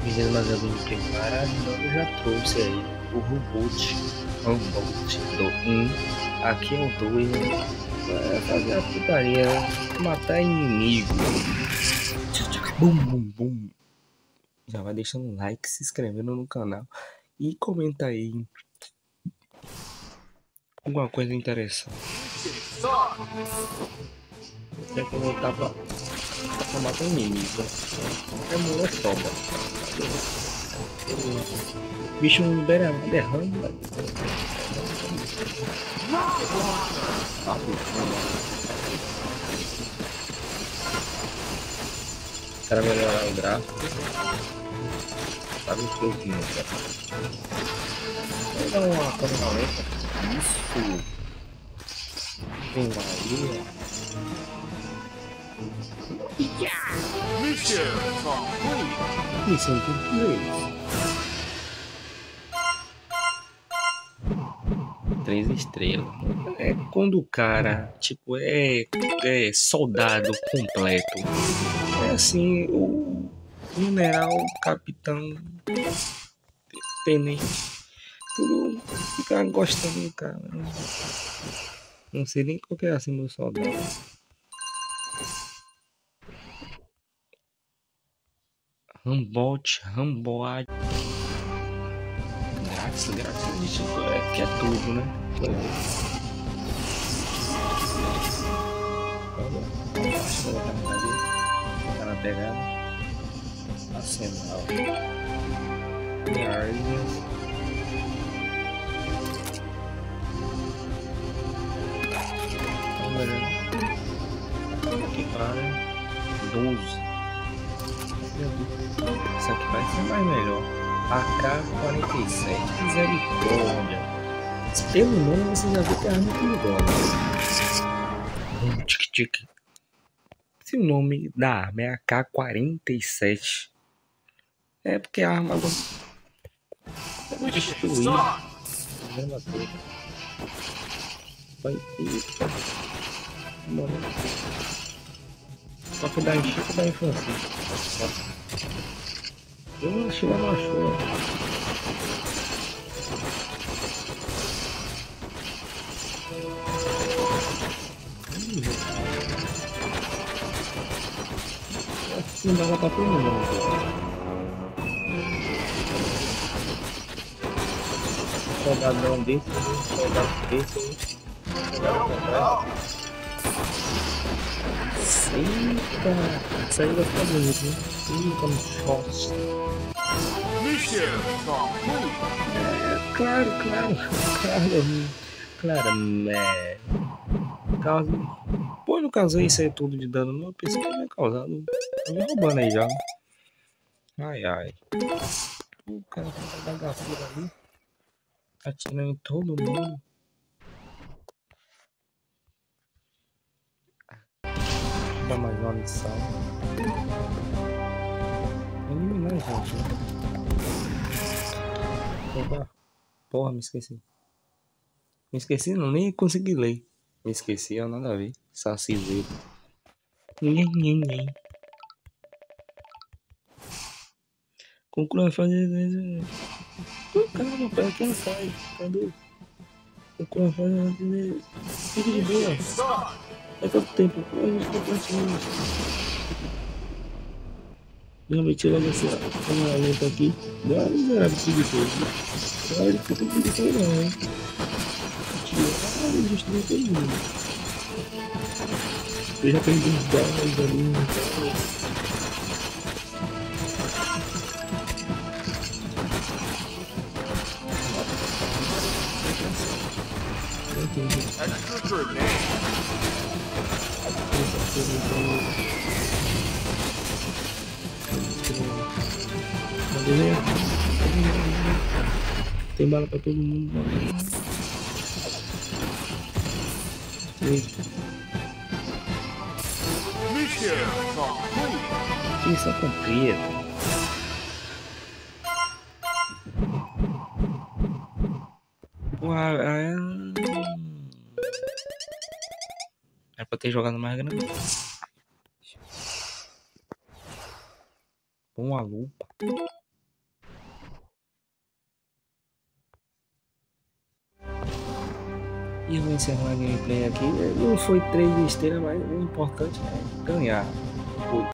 Dizendo mais algum gameplay maravilhoso, eu já trouxe aí o Rumbolt do 1. Aqui é o 2, né? Vai fazer a putaria, né? Matar inimigo. Bum, bum, bum. Já vai deixando um like, se inscrevendo no canal e comenta aí alguma coisa interessante. Tem que voltar pra matar inimigo. É mulher toba. O bicho não libera nada, é ramo, velho. Para melhorar o gráfico, sabe um pouquinho, cara. Vou dar uma câmera lenta. Isso. Vem Maria. Missão completa. 3 estrelas. É quando o cara, tipo, é soldado completo. É assim, o general, capitão, tenente, tudo fica gostando do cara. Não sei nem qual que é assim meu soldado. Rambote. Grátis, a gente quer tudo, né? Tá na pegada. Arsenal. Guardians. Aqui para 12. Isso aqui vai ser mais melhor. AK-47. Misericórdia. Pelo nome você já vê que é arma perigosa. Tic-tic. Se o nome da arma é AK-47, é porque a arma vai destruir. Vai só que dá em Chico da infância. Eu achei ela achou. Não dava pra todo mundo. Soldadão desse, soldado desse. Eita, isso aí vai ficar bonito, né? Eita, no short. Claro, né? Pô, não causei isso aí tudo de dano, não. Eu pensei que ia causar. Tá me roubando aí já. Ai. O cara tá com a bagaceira ali. Atirando em todo mundo. Dá mais uma missão. Eliminar, gente. Opa. Porra, me esqueci. Não, nem consegui ler. Me esqueci, ó, nada a ver. Sacizeiro. Nem. Conclua fazer. Caramba, pera que não sai. Cadê? Conclua fazer. Fique de boa. É todo tempo. A gente tá continuando. Realmente logo essa câmera lenta aqui. Dá miserável preguiçoso. Olha, fica tão preguiçoso não, hein? Tira, destruiu todo mundo. Eu já perdi uns 10 ali. Tem bala pra todo mundo. Missão completa. É pra ter jogado mais grande. Com a lupa. E eu vou encerrar a gameplay aqui. Não foi 3 estrelas, mas o importante é ganhar. Fui.